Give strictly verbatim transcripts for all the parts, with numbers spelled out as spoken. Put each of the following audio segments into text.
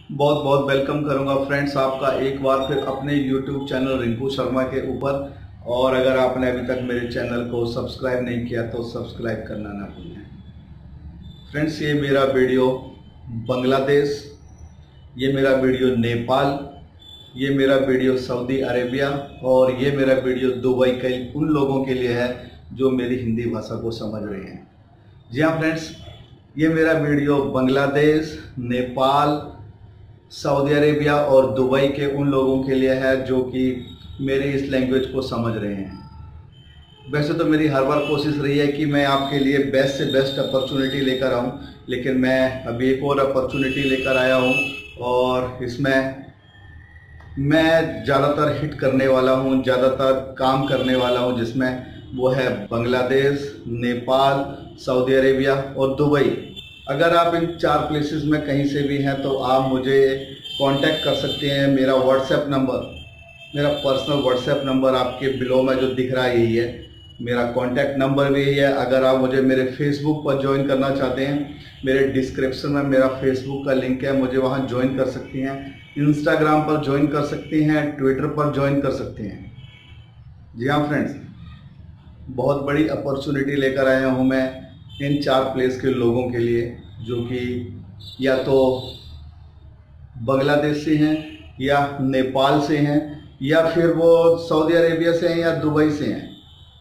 बहुत बहुत वेलकम करूंगा फ्रेंड्स आपका एक बार फिर अपने यूट्यूब चैनल रिंकू शर्मा के ऊपर। और अगर आपने अभी तक मेरे चैनल को सब्सक्राइब नहीं किया तो सब्सक्राइब करना ना भूलें। फ्रेंड्स, ये मेरा वीडियो बांग्लादेश, ये मेरा वीडियो नेपाल, ये मेरा वीडियो सऊदी अरेबिया और ये मेरा वीडियो दुबई के उन लोगों के लिए है जो मेरी हिंदी भाषा को समझ रहे हैं। जी हाँ फ्रेंड्स, ये मेरा video Bangladesh, Nepal, Saudi Arabia और दुबई के उन लोगों के लिए है जो कि मेरी इस लैंग्वेज को समझ रहे हैं। वैसे तो मेरी हर बार कोशिश रही है कि मैं आपके लिए बेस्ट से बेस्ट अपॉर्चुनिटी लेकर आऊं, लेकिन मैं अभी एक और अपॉर्चुनिटी लेकर आया हूं और इसमें मैं ज़्यादातर हिट करने वाला हूं, ज़्यादातर काम करने वाला हूं, जिसमें वो है बांग्लादेश, नेपाल, सऊदी अरेबिया और दुबई। अगर आप इन चार प्लेसेस में कहीं से भी हैं तो आप मुझे कांटेक्ट कर सकते हैं। मेरा व्हाट्सएप नंबर, मेरा पर्सनल व्हाट्सएप नंबर आपके बिलो में जो दिख रहा है यही है। मेरा कांटेक्ट नंबर भी यही है। अगर आप मुझे मेरे फेसबुक पर ज्वाइन करना चाहते हैं, मेरे डिस्क्रिप्शन में मेरा फेसबुक का लिंक है, मुझे वहां ज्वाइन कर सकती हैं। इंस्टाग्राम पर ज्वाइन कर सकती हैं, ट्विटर पर ज्वाइन कर सकते हैं। जी हाँ फ्रेंड्स, बहुत बड़ी अपॉर्चुनिटी लेकर आया हूँ मैं इन चार प्लेस के लोगों के लिए जो कि या तो बांग्लादेश से हैं या नेपाल से हैं या फिर वो सऊदी अरेबिया से हैं या दुबई से हैं।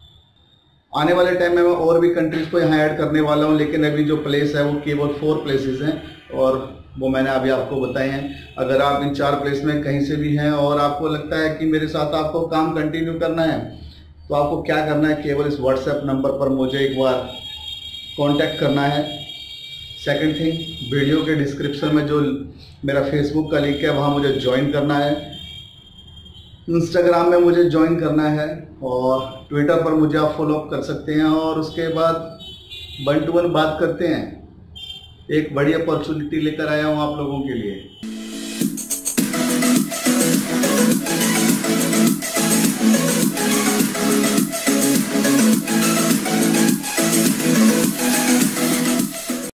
आने वाले टाइम में मैं और भी कंट्रीज को यहाँ ऐड करने वाला हूँ, लेकिन अभी जो प्लेस है वो केवल फोर प्लेसेस हैं और वो मैंने अभी आपको बताए हैं। अगर आप इन चार प्लेस में कहीं से भी हैं और आपको लगता है कि मेरे साथ आपको काम कंटिन्यू करना है तो आपको क्या करना है, केवल इस व्हाट्सएप नंबर पर मुझे एक बार कांटेक्ट करना है। सेकंड थिंग, वीडियो के डिस्क्रिप्शन में जो मेरा फेसबुक का लिंक है वहाँ मुझे ज्वाइन करना है, इंस्टाग्राम में मुझे ज्वाइन करना है और ट्विटर पर मुझे आप फॉलो अप कर सकते हैं। और उसके बाद वन टू वन बात करते हैं। एक बड़ी अपॉर्चुनिटी लेकर आया हूँ आप लोगों के लिए।